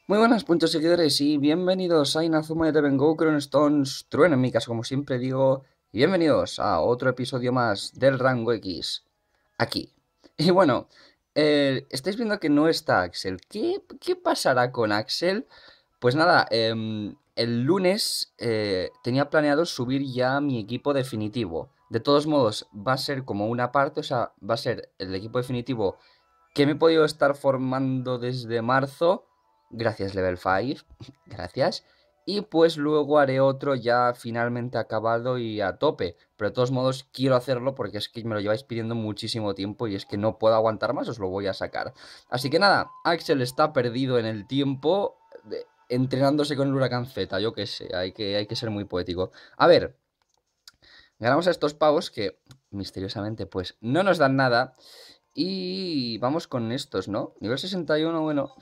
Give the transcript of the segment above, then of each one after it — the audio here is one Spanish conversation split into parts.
Muy buenas, puntos seguidores, y bienvenidos a Inazuma Eleven Go Crown Stones Trueno, en mi caso, como siempre digo, y bienvenidos a otro episodio más del Rango X, aquí. Y bueno, estáis viendo que no está Axel. ¿Qué pasará con Axel? Pues nada, el lunes tenía planeado subir ya mi equipo definitivo. De todos modos, va a ser como una parte, o sea, va a ser el equipo definitivo que me he podido estar formando desde marzo. Gracias, Level 5. Gracias. Y pues luego haré otro ya finalmente acabado y a tope. Pero de todos modos quiero hacerlo porque es que me lo lleváis pidiendo muchísimo tiempo y es que no puedo aguantar más, os lo voy a sacar. Así que nada, Axel está perdido en el tiempo entrenándose con el Huracán Z, yo qué sé, hay que ser muy poético. A ver, ganamos a estos pavos que misteriosamente pues no nos dan nada. Y vamos con estos, ¿no? Nivel 61, bueno.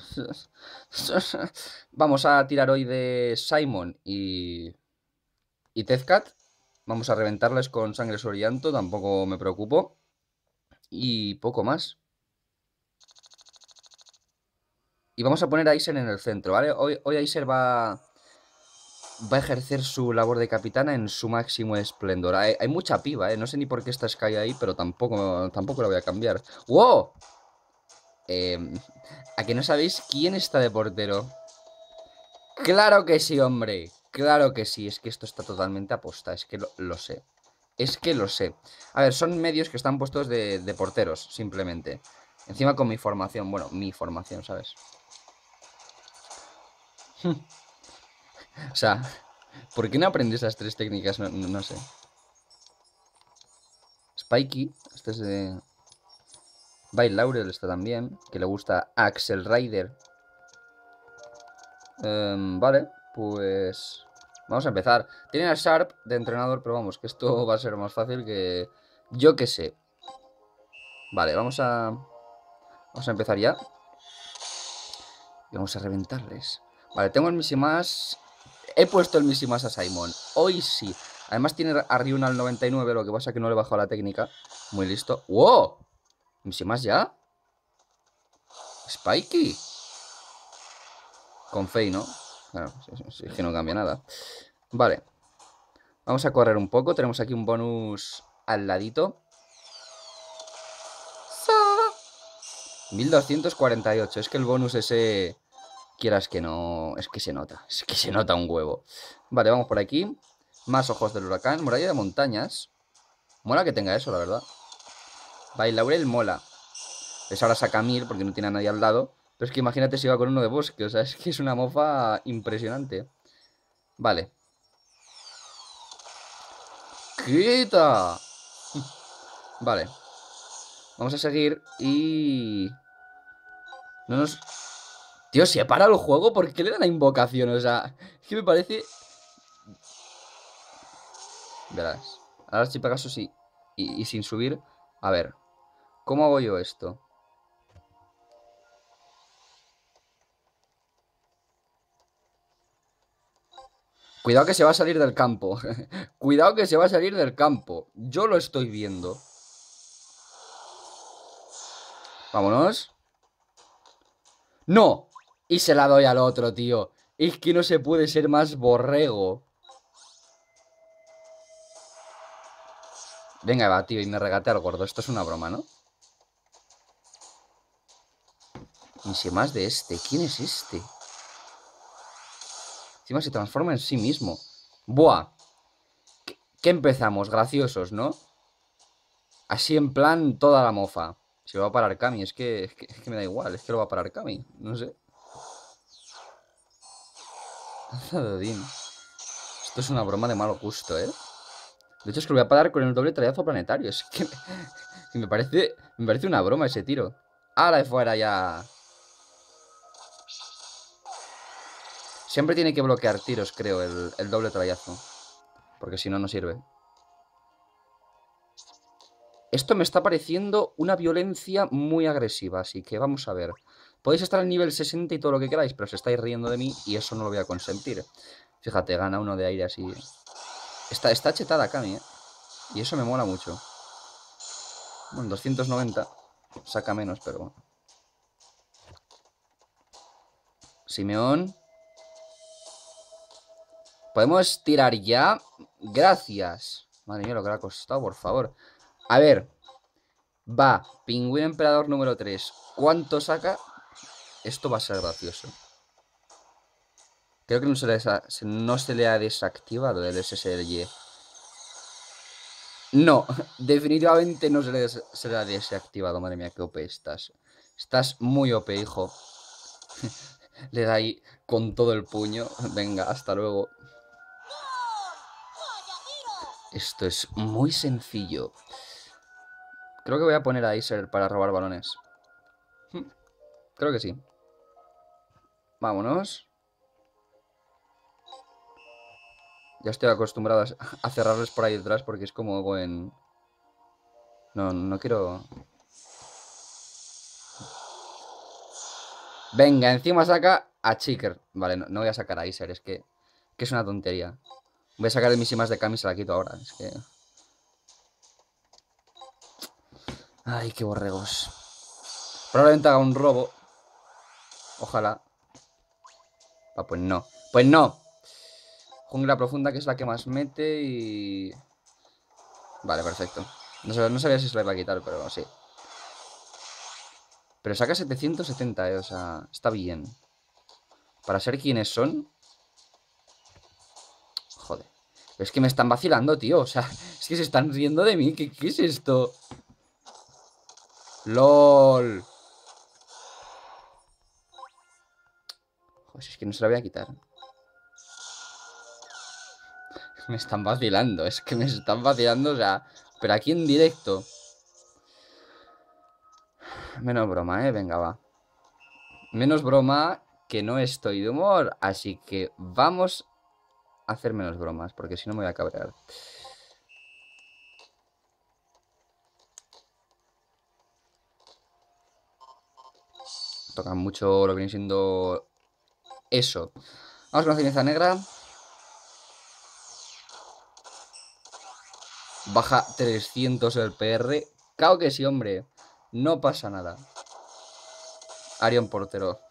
Vamos a tirar hoy de Simon y Tezcat. Vamos a reventarles con sangre sobre llanto, tampoco me preocupo. Y poco más. Y vamos a poner a Aiser en el centro, ¿vale? Hoy Aiser va a ejercer su labor de capitana en su máximo esplendor. Hay mucha piba, ¿eh? No sé ni por qué está Sky ahí, pero tampoco la voy a cambiar. ¡Wow! ¿A que no sabéis quién está de portero? Claro que sí, hombre. Claro que sí. Es que esto está totalmente aposta. Es que lo sé. Es que lo sé. A ver, son medios que están puestos de porteros, simplemente. Encima con mi formación. Bueno, mi formación, ¿sabes? O sea, ¿por qué no aprendes esas tres técnicas? No sé. Spikey. Este es de... Byle Laurel está también. Que le gusta Axel Rider. Vale, pues... Vamos a empezar. Tiene a Sharp de entrenador, pero vamos, que esto va a ser más fácil que... Yo qué sé. Vale, vamos a empezar ya. Y vamos a reventarles. Vale, tengo el Misimas. He puesto el Misimas a Simon. Hoy sí. Además tiene a Ryuna al 99, lo que pasa es que no le he bajado la técnica. Muy listo. ¡Wow! ¿Misimas ya? Spikey. Con Fey, ¿no? Claro, es que no cambia nada. Vale. Vamos a correr un poco. Tenemos aquí un bonus al ladito. 1248. Es que el bonus ese... Quieras que no... Es que se nota. Es que se nota un huevo. Vale, vamos por aquí. Más ojos del huracán. Muralla de montañas. Mola que tenga eso, la verdad. Bailaurel mola. Es ahora saca 1000 porque no tiene a nadie al lado. Pero es que imagínate si va con uno de bosque. O sea, es que es una mofa impresionante. Vale. ¡Quita! Vale. Vamos a seguir y... No nos... Tío, se para el juego. ¿Por qué le dan a invocación? O sea, es que me parece... Verás. Ahora si Pegasus y sin subir. A ver. ¿Cómo hago yo esto? Cuidado que se va a salir del campo. Cuidado que se va a salir del campo. Yo lo estoy viendo. Vámonos. ¡No! Y se la doy al otro, tío. Es que no se puede ser más borrego. Venga, va, tío, y me regate al gordo. Esto es una broma, ¿no? Y si más de este. ¿Quién es este? Encima se transforma en sí mismo. Buah. ¿Qué empezamos? Graciosos, ¿no? Así en plan toda la mofa. Se lo va a parar Kami. Es que me da igual. Es que lo va a parar Kami. No sé. Esto es una broma de malo gusto, ¿eh? De hecho, es que lo voy a parar con el doble trayazo planetario. Es que me parece una broma ese tiro. ¡Hala de fuera ya! Siempre tiene que bloquear tiros, creo, el doble trayazo. Porque si no, no sirve. Esto me está pareciendo una violencia muy agresiva, así que vamos a ver. Podéis estar al nivel 60 y todo lo que queráis, pero os estáis riendo de mí y eso no lo voy a consentir. Fíjate, gana uno de aire así. Está chetada Kami, ¿eh? Y eso me mola mucho. Bueno, 290. Saca menos, pero bueno. Simeón. ¿Podemos tirar ya? Gracias. Madre mía, lo que le ha costado, por favor. A ver. Va, Pingüino Emperador número 3. ¿Cuánto saca? Esto va a ser gracioso. Creo que no se le ha desactivado el SSRY. No, definitivamente no se le ha desactivado. Madre mía, qué OP estás. Estás muy OP, hijo. Le da ahí con todo el puño. Venga, hasta luego. Esto es muy sencillo. Creo que voy a poner a Iser para robar balones. Creo que sí. Vámonos. Ya estoy acostumbrado a cerrarles por ahí detrás porque es como hago en... No, no quiero... Venga, encima saca a Chiker. Vale, no voy a sacar a Iser, es que es una tontería. Voy a sacar el Misimas de Kami y se la quito ahora. Es que... Ay, qué borregos. Probablemente haga un robo. Ojalá. Ah, pues no. Pues no. Jungla profunda, que es la que más mete y... Vale, perfecto. No sabía si se la iba a quitar, pero sí. Pero saca 770, o sea, está bien. Para ser quienes son... Joder. Pero es que me están vacilando, tío. O sea, es que se están riendo de mí. ¿Qué es esto? LOL. Joder, es que no se la voy a quitar. Me están vacilando. Es que me están vacilando, o sea... Pero aquí en directo. Menos broma, venga, va. Menos broma, que no estoy de humor. Así que vamos a hacer menos bromas, porque si no me voy a cabrear. Toca mucho lo que viene siendo eso. Vamos con la ceniza negra. Baja 300 el PR. Claro que sí, hombre. No pasa nada. Arion portero.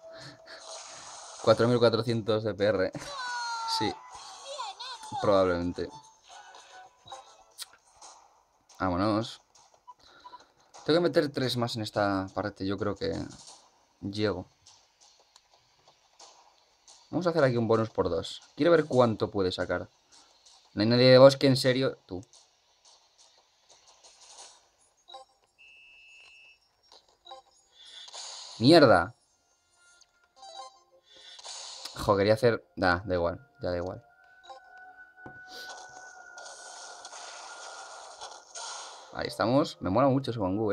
4400 de PR. Sí. Probablemente. Vámonos. Tengo que meter 3 más en esta parte. Yo creo que llego. Vamos a hacer aquí un bonus por 2. Quiero ver cuánto puede sacar. No hay nadie de bosque, en serio. Tú. ¡Mierda! Jo, quería hacer... Da igual. Ya da igual. Ahí estamos. Me mola mucho ese Bangu,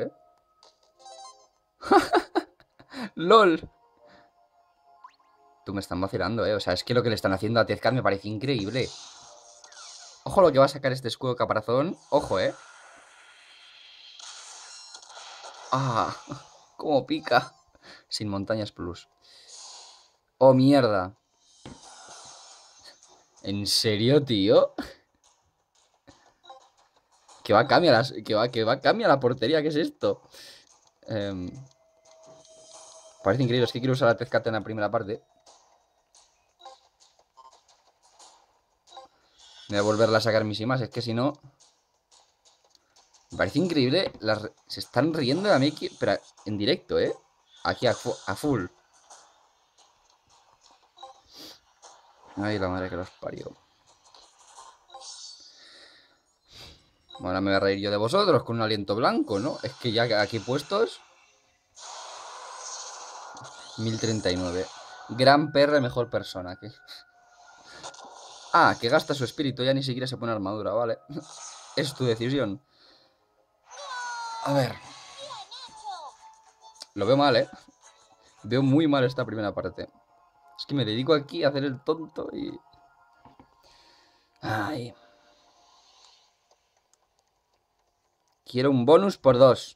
¡LOL! Tú me están vacilando, O sea, es que lo que le están haciendo a Tezcat me parece increíble. Ojo lo que va a sacar este escudo caparazón. Ojo, Ah, cómo pica. Sin montañas plus. Oh, mierda. ¿En serio, tío? Que va a cambiar que va a cambiar la portería. ¿Qué es esto? Parece increíble. Es que quiero usar la Tezcat en la primera parte. Voy a volverla a sacar mis imas. Es que si no... Me parece increíble. Se están riendo de mí. Pero en directo, Aquí a full. Ay, la madre que los parió. Bueno, ahora me voy a reír yo de vosotros con un aliento blanco, ¿no? Es que ya aquí puestos... 1039. Gran PR, mejor persona. Ah, que gasta su espíritu. Ya ni siquiera se pone armadura, vale. Es tu decisión. A ver. Lo veo mal, Veo muy mal esta primera parte. Es que me dedico aquí a hacer el tonto y... Ay. Quiero un bonus por 2.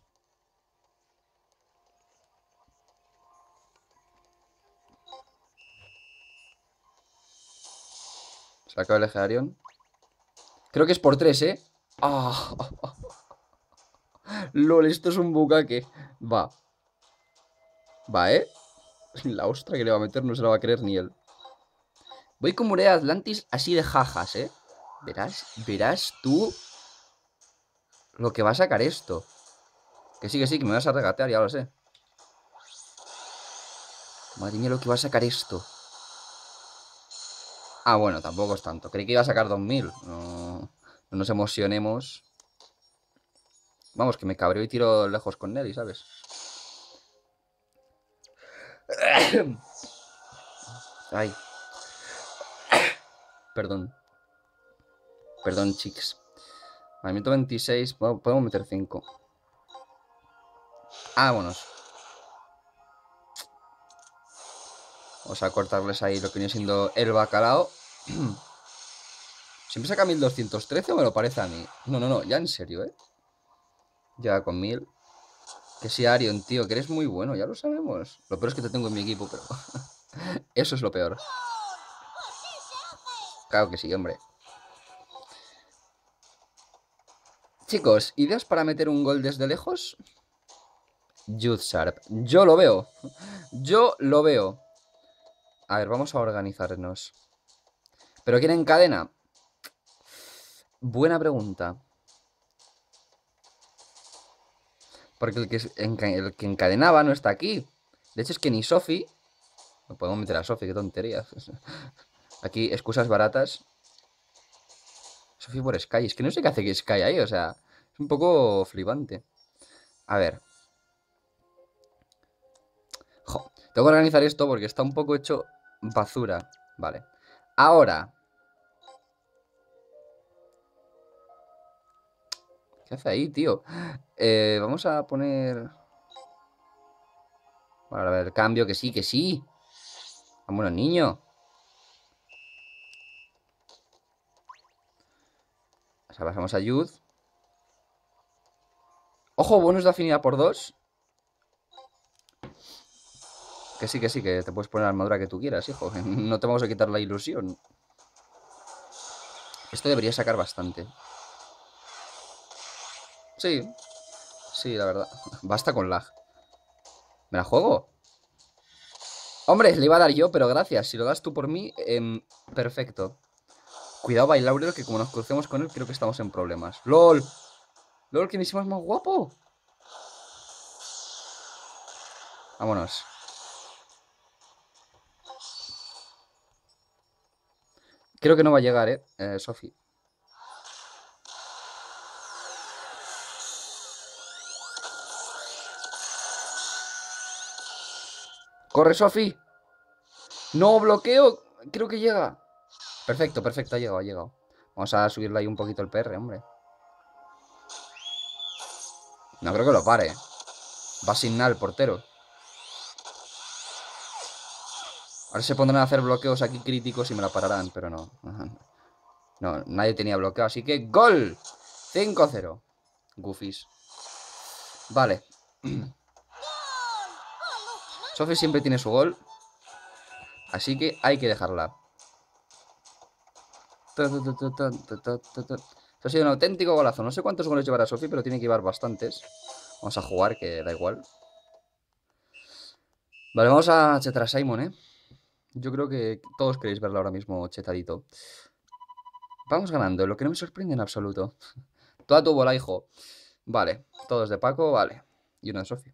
Se acaba el legendarion. Creo que es por 3, Ah. LOL, esto es un bucaque. Va. Va, La ostra que le va a meter no se la va a creer ni él. Voy con Muralla Atlantis así de jajas, ¿eh? Verás tú lo que va a sacar esto. Que sí, que me vas a regatear, ya lo sé. Madre mía, lo que va a sacar esto. Ah, bueno, tampoco es tanto. Creí que iba a sacar 2000. No, no nos emocionemos. Vamos, que me cabreo y tiro lejos con Nelly, ¿sabes? Ay, perdón. Perdón, chicos. Movimiento 26. Podemos meter 5. Vámonos. Vamos a cortarles ahí lo que viene siendo el bacalao. ¿Siempre saca 1213 o me lo parece a mí? No, ya en serio, ¿eh? Ya con 1000. Que sí, Arion, tío, que eres muy bueno, ya lo sabemos. Lo peor es que te tengo en mi equipo, pero... Eso es lo peor. Claro que sí, hombre. Chicos, ¿ideas para meter un gol desde lejos? Youth Sharp. Yo lo veo. Yo lo veo. A ver, vamos a organizarnos. ¿Pero quién encadena? Buena pregunta. Porque el que encadenaba no está aquí. De hecho, es que ni Sophie... No podemos meter a Sophie, qué tonterías. Aquí, excusas baratas. Sophie por Sky. Es que no sé qué hace Sky ahí, o sea... Es un poco flipante. A ver. Jo, tengo que organizar esto porque está un poco hecho basura. Vale. Ahora. ¿Qué hace ahí, tío? Vamos a poner... Bueno, a ver, cambio, que sí, que sí. Vámonos, niño. O sea, pasamos a Youth. Ojo, bonus de afinidad por 2. Que sí, que te puedes poner la armadura que tú quieras, hijo. No te vamos a quitar la ilusión. Esto debería sacar bastante. Sí, sí, la verdad. Basta con lag. ¿Me la juego? Hombre, le iba a dar yo, pero gracias. Si lo das tú por mí, perfecto. Cuidado, Bailaurel, que como nos crucemos con él, creo que estamos en problemas. ¡Lol! ¡Lol, que encima es más guapo! Vámonos. Creo que no va a llegar, Sofi. ¡Corre, Sofi! ¡No, bloqueo! Creo que llega. Perfecto, perfecto, ha llegado. Vamos a subirle ahí un poquito el PR, hombre. No creo que lo pare. Va sin nada el portero. Ahora se pondrán a hacer bloqueos aquí críticos y me la pararán, pero no. No, nadie tenía bloqueo, así que ¡gol! 5-0. Goofies. Vale. Sophie siempre tiene su gol. Así que hay que dejarla. Esto ha sido un auténtico golazo. No sé cuántos goles llevará Sophie, pero tiene que llevar bastantes. Vamos a jugar, que da igual. Vale, vamos a chetar a Simon, ¿eh? Yo creo que todos queréis verlo ahora mismo chetadito. Vamos ganando, lo que no me sorprende en absoluto. Toda tu bola, hijo. Vale, todos de Paco, vale. Y uno de Sophie.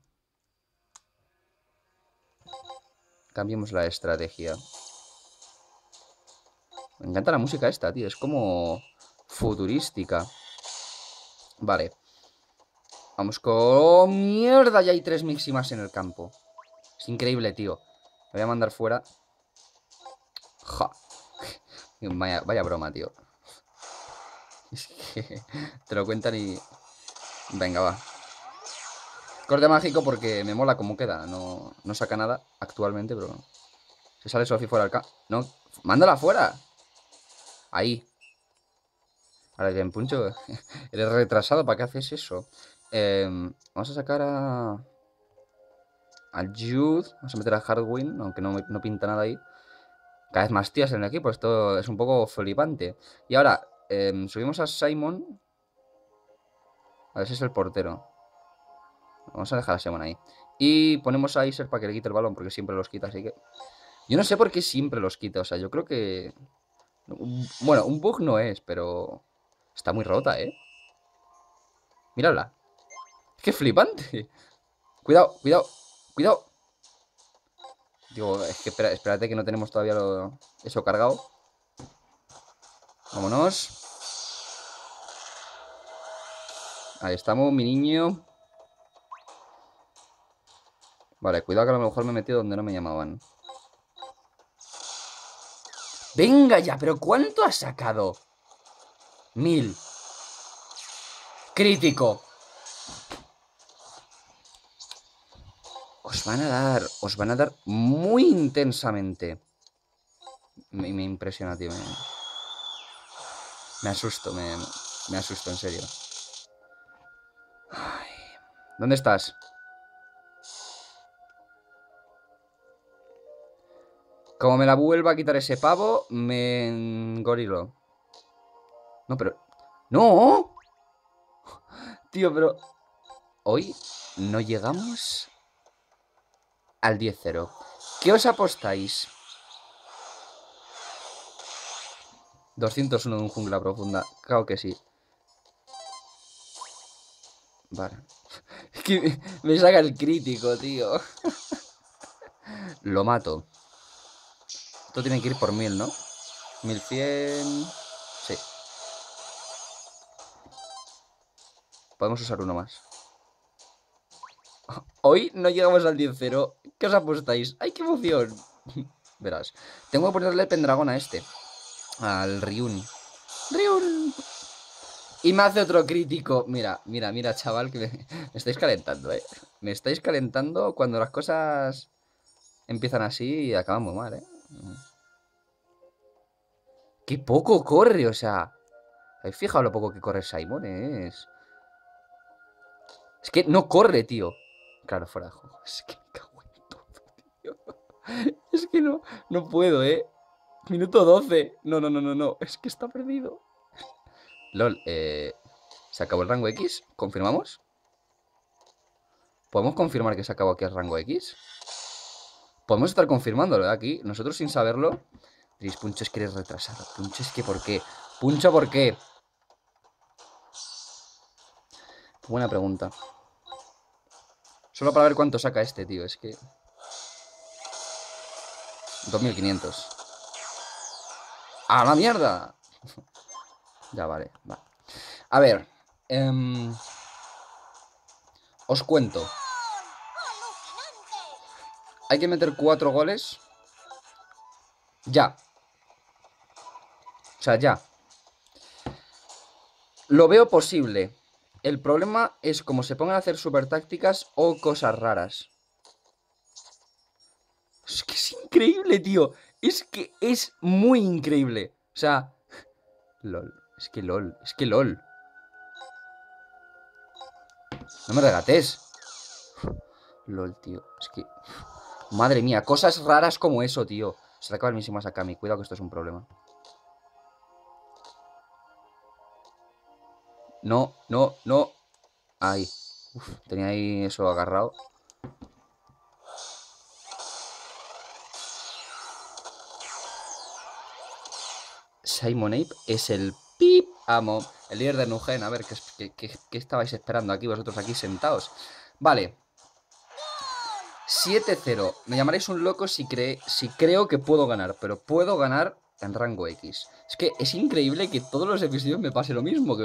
Cambiemos la estrategia. Me encanta la música esta, tío. Es como futurística. Vale. Vamos con... ¡Mierda! Ya hay 3 máximas en el campo. Es increíble, tío. Me voy a mandar fuera. Ja. Vaya broma, tío. Es que te lo cuentan y... Venga, va. Corte mágico porque me mola cómo queda. No, no saca nada actualmente, pero... Se sale Sophie fuera del campo. No, mándala fuera. Ahí. Ahora ya en puncho. Eres retrasado, ¿para qué haces eso? Vamos a sacar a Jude. Vamos a meter a Hardwin, aunque no pinta nada ahí. Cada vez más tías en el equipo. Esto es un poco flipante. Y ahora, subimos a Simon. A ver si es el portero. Vamos a dejar a Simon ahí. Y ponemos a Iser para que le quite el balón, porque siempre los quita, así que... Yo no sé por qué siempre los quita, o sea, yo creo que... Bueno, un bug no es, pero... Está muy rota, ¿eh? Mírala. ¡Qué flipante! Cuidado, cuidado, cuidado. Digo, es que espérate que no tenemos todavía eso cargado. Vámonos. Ahí estamos, mi niño. Vale, cuidado que a lo mejor me he metido donde no me llamaban. Venga ya, pero ¿cuánto has sacado? 1000. Crítico. Os van a dar muy intensamente. Me impresiona, tío. Me asusto, me asusto, en serio. Ay, ¿dónde estás? Como me la vuelva a quitar ese pavo, me engorilo. No, pero... ¡No! Tío, pero... Hoy no llegamos al 10-0. ¿Qué os apostáis? 201 de un jungla profunda. Claro que sí. Vale. Es que me saca el crítico, tío. Lo mato. Esto tiene que ir por 1000, ¿no? 1100... Sí. Podemos usar uno más. Hoy no llegamos al 10-0. ¿Qué os apostáis? ¡Ay, qué emoción! Verás. Tengo que ponerle pendragón a este. Al Ryun. ¡Ryun! Y me hace otro crítico. Mira, mira, mira, chaval, que me estáis calentando, ¿eh? Me estáis calentando cuando las cosas empiezan así y acaban muy mal, ¿eh? ¡Qué poco corre! O sea... ¿Habéis fijado lo poco que corre Simon? Es que no corre, tío. Claro, fuera de juego. Es que me cago en todo, tío. Es que no puedo, ¿eh? Minuto 12. No, no, no, no, no. Es que está perdido. LOL, ¿se acabó el rango X? ¿Confirmamos? ¿Podemos confirmar que se acabó aquí el rango X? Podemos estar confirmándolo, ¿eh? Aquí, nosotros sin saberlo. Diréis, Puncho, es que eres retrasado. Puncho, es que ¿por qué? Puncho, ¿por qué? Buena pregunta. Solo para ver cuánto saca este, tío. Es que... 2500. ¡A la mierda! Ya, vale, va. A ver. Os cuento. Hay que meter 4 goles. Ya. O sea, ya. Lo veo posible. El problema es como se pongan a hacer super tácticas o cosas raras. Es que es increíble, tío. Es que es muy increíble. O sea... LOL. Es que LOL. Es que LOL. No me regates. LOL, tío. Es que... Madre mía. Cosas raras como eso, tío. Se le acaba el mismo a Sakami. Cuidado que esto es un problema. No, no, no. Ahí. Uf, tenía ahí eso agarrado. Simon Ape es el pip amo. El líder de Nugen. A ver, ¿qué estabais esperando aquí vosotros aquí sentados? Vale. 7-0. Me llamaréis un loco si creo que puedo ganar. Pero puedo ganar en rango X. Es que es increíble que todos los episodios me pase lo mismo.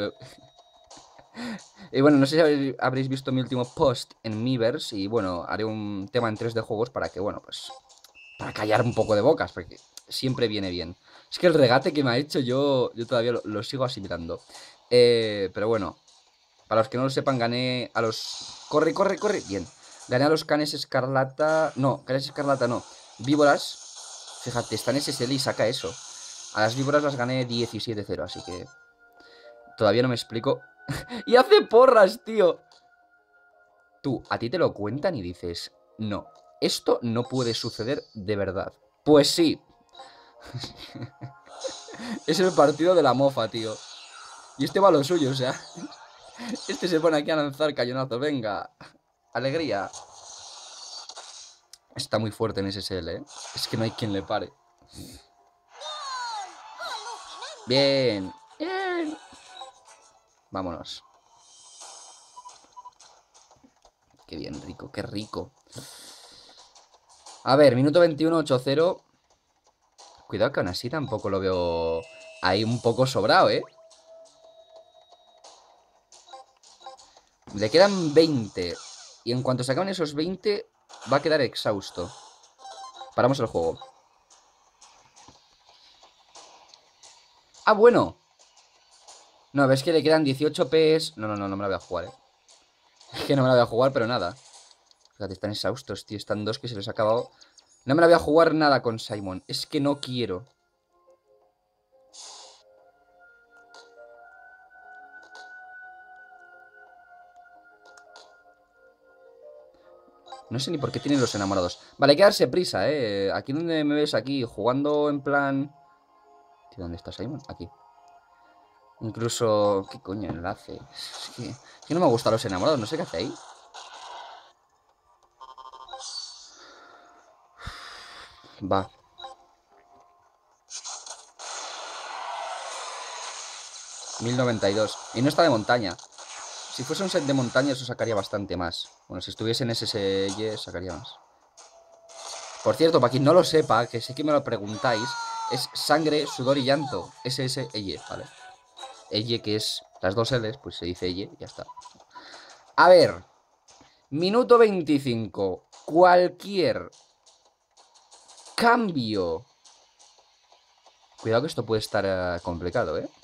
Y bueno, no sé si habréis visto mi último post en Miiverse. Y bueno, haré un tema en 3D juegos para que, bueno, pues... Para callar un poco de bocas, porque siempre viene bien. Es que el regate que me ha hecho yo todavía lo sigo asimilando. Pero bueno, para los que no lo sepan, gané a los... ¡Corre, corre, corre! Bien. Gané a los canes escarlata... No, canes escarlata no. Víboras. Fíjate, está en SSL y saca eso. A las víboras las gané 17-0, así que... Todavía no me explico. ¡Y hace porras, tío! Tú, a ti te lo cuentan y dices... No, esto no puede suceder de verdad. Pues sí. Es el partido de la mofa, tío. Y este va a lo suyo, o sea. Este se pone aquí a lanzar cañonazo. Venga. Alegría. Está muy fuerte en SSL, ¿eh? Es que no hay quien le pare. Bien. Bien. Vámonos. Qué bien, rico, qué rico. A ver, minuto 21, 8-0. Cuidado que aún así tampoco lo veo ahí un poco sobrado, ¿eh? Le quedan 20. Y en cuanto se acaben esos 20, va a quedar exhausto. Paramos el juego. Ah, bueno. No, ves que le quedan 18 PS. No, no me la voy a jugar, ¿eh? Es que no me la voy a jugar, pero nada. Fíjate, están exhaustos, tío. Están dos que se les ha acabado. No me la voy a jugar nada con Simon. Es que no quiero. No sé ni por qué tienen los enamorados. Vale, hay que darse prisa, ¿eh? Aquí donde me ves, aquí, jugando en plan... Tío, ¿dónde está Simon? Aquí. Incluso... ¿Qué coño enlace? Es que no me gustan los enamorados, no sé qué hace ahí. Va. $1092. Y no está de montaña. Si fuese un set de montaña, eso sacaría bastante más. Bueno, si estuviese en SSL, sacaría más. Por cierto, para quien no lo sepa, que sé que me lo preguntáis, es sangre, sudor y llanto. SSL, ¿vale? Elle, que es las dos L's, pues se dice elle y ya está. A ver, minuto 25. Cualquier cambio. Cuidado que esto puede estar complicado, ¿eh?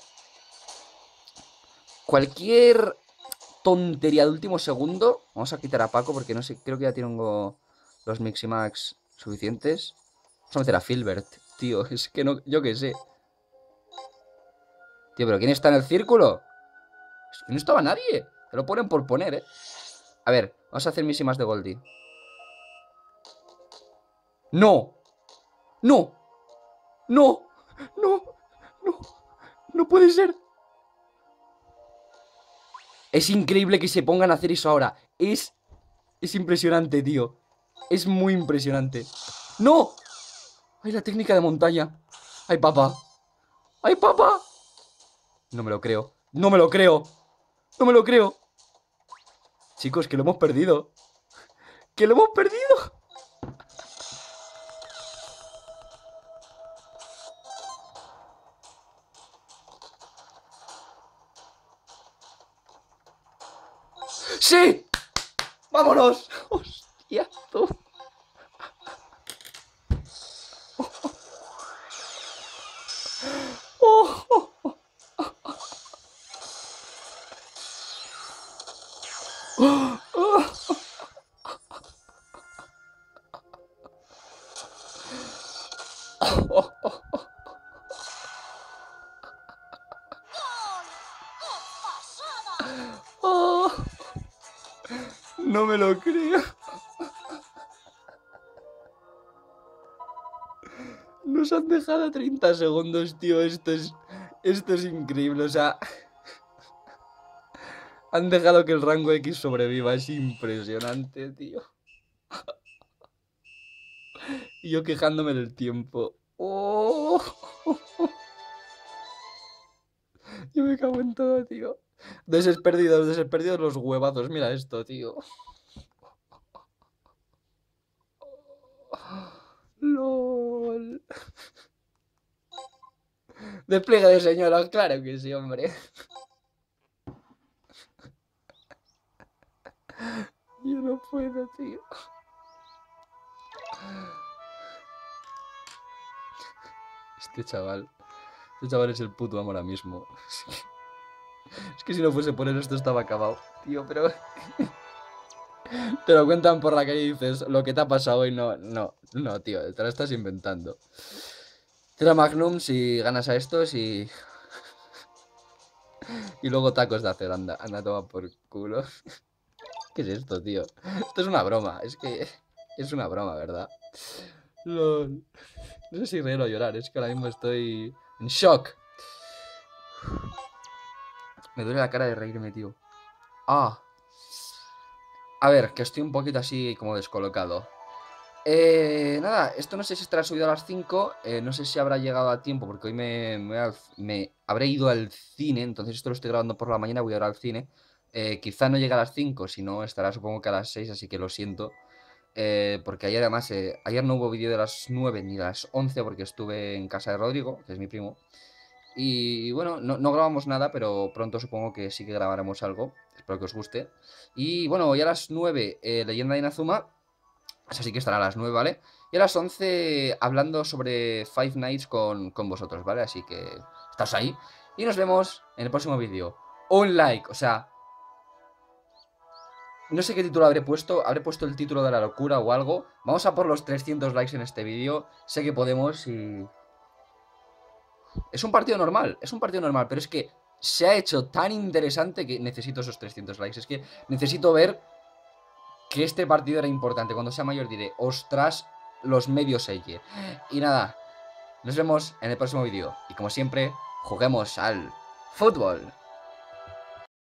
Cualquier tontería de último segundo. Vamos a quitar a Paco porque no sé, creo que ya tengo los Miximax suficientes. Vamos a meter a Filbert, tío. Es que no, yo qué sé. Tío, pero ¿quién está en el círculo? Es que no estaba nadie. Se lo ponen por poner, ¿eh? A ver, vamos a hacer Miximax de Goldie. ¡No! ¡No! ¡No! ¡No! ¡No! ¡No puede ser! Es increíble que se pongan a hacer eso ahora. Es impresionante, tío. Es muy impresionante. ¡No! ¡Ay, la técnica de montaña! ¡Ay, papá! ¡Ay, papá! No me lo creo. ¡No me lo creo! ¡No me lo creo! Chicos, que lo hemos perdido. ¡Que lo hemos perdido! ¡Sí! ¡Vámonos! ¡Hostia, tú! ¡Oh! ¡Oh! ¡Oh! ¡Oh! ¡Oh! ¡Oh! ¡Oh! No me lo creo. Nos han dejado 30 segundos, tío. Esto es increíble. O sea, han dejado que el rango X sobreviva. Es impresionante, tío. Y yo quejándome del tiempo. ¡Oh! Yo me cago en todo, tío. Desperdidos los huevazos. Mira esto, tío. LOL. Despliegue de señoras, claro que sí, hombre. Yo no puedo, tío. Este chaval. Este chaval es el puto amo ahora mismo. Es que si no fuese por él esto estaba acabado. Tío, pero... Te lo cuentan por la calle y dices lo que te ha pasado hoy. No, tío. Te lo estás inventando. Tira Magnum si ganas a estos y... Y luego tacos de hacer. Anda a tomar por culo. ¿Qué es esto, tío? Esto es una broma. Es que... Es una broma, ¿verdad? LOL. No sé si reír o llorar. Es que ahora mismo estoy... En shock. Me duele la cara de reírme, tío. Ah. A ver, que estoy un poquito así como descolocado. Nada, esto no sé si estará subido a las 5. No sé si habrá llegado a tiempo porque hoy me habré ido al cine. Entonces esto lo estoy grabando por la mañana, voy ahora al cine. Quizá no llegue a las 5, si no estará supongo que a las 6, así que lo siento. Porque ayer además, ayer no hubo vídeo de las 9 ni de las 11 porque estuve en casa de Rodrigo, que es mi primo. Y bueno, no grabamos nada, pero pronto supongo que sí que grabaremos algo. Espero que os guste. Y bueno, hoy a las 9, Leyenda de Inazuma. Así que estará a las 9, ¿vale? Y a las 11 hablando sobre Five Nights con vosotros, ¿vale? Así que estáis ahí. Y nos vemos en el próximo vídeo. Un like, o sea, no sé qué título habré puesto el título de la locura o algo. Vamos a por los 300 likes en este vídeo. Sé que podemos y... es un partido normal, pero es que se ha hecho tan interesante que necesito esos 300 likes. Es que necesito ver que este partido era importante. Cuando sea mayor diré, ostras, los medios selle. Y nada, nos vemos en el próximo vídeo. Y como siempre, juguemos al fútbol.